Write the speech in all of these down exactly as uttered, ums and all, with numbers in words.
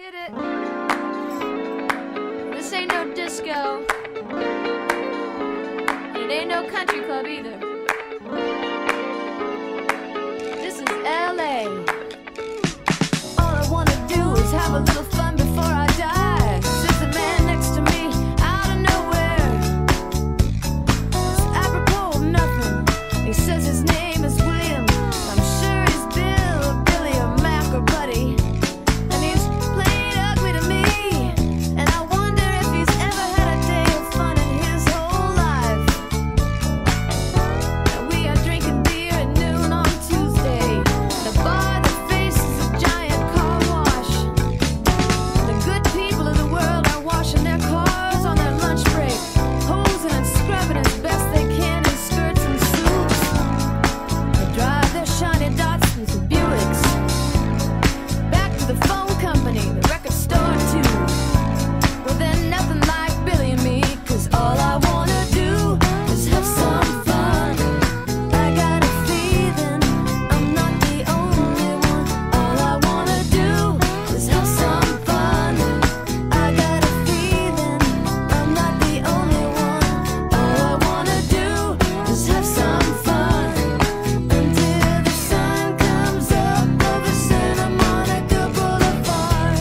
did it. This ain't no disco. It ain't no country club either. This is L A. All I wanna do is have a little fun before I die. There's a man next to me out of nowhere. It's apropos of nothing. He says his name is William. I'm sure he's Bill or Billy or Mac or Buddy. And he's played ugly to me. And I wonder if he's ever had a day of fun in his whole life. And we are drinking beer at noon on Tuesday. The bar that faces a giant car wash. The good people of the world are washing their cars on their lunch break, hosing and scrubbing as best they can in skirts and suits. They drive their shiny Datsuns and Buicks back to the phone company, the record store too. Well, then nothing like Billy and me, 'cause all I wanna do is have some fun. I got a feeling I'm not the only one. All I wanna do is have some fun. I got a feeling I'm not the only one. All I wanna do is have some fun until the sun comes up over Santa Monica Boulevard.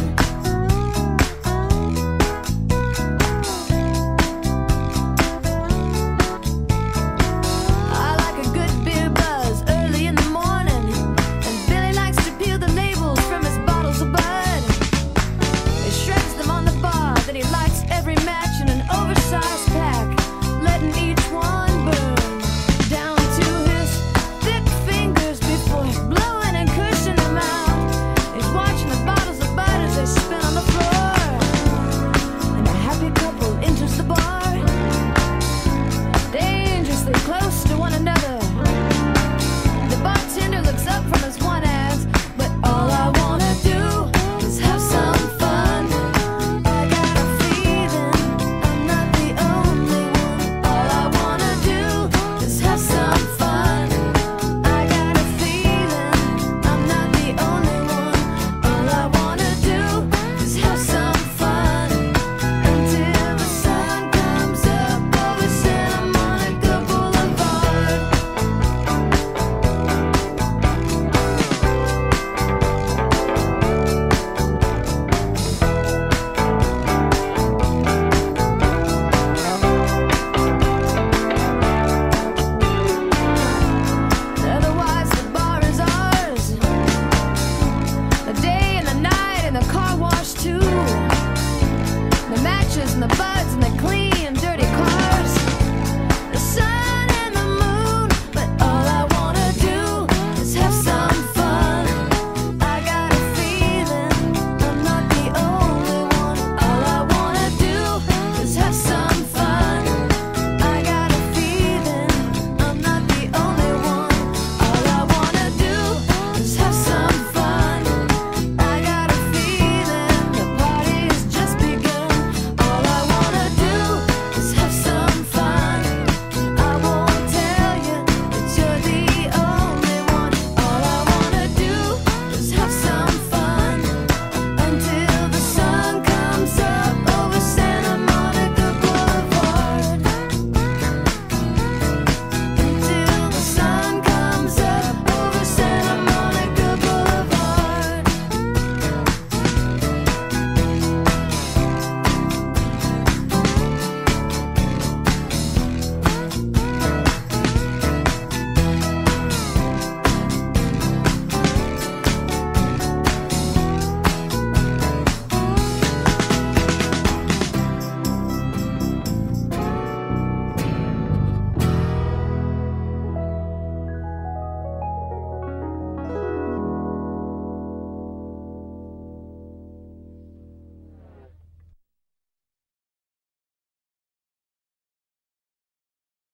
I like a good beer buzz early in the morning, and Billy likes to peel the labels from his bottles of Bud. He shreds them on the bar, then he lights every match in an oversized pack, letting each one burn down to his thick fingers before blowing and cushing them out. He's watching the bottles of Bud as they spin on the floor, and a happy couple enters the bar, dangerously close to one another. The bartender looks up from his one ass, but all I wanna do is have some fun. I got a feeling I'm not the only one. All I wanna do is have some fun. I got a feeling I'm not the only one. All I wanna do is have some fun until the sun comes up over Santa Monica Boulevard. Otherwise, the bar is ours. The day and the night and the car wash too. The matches and the buds and the clean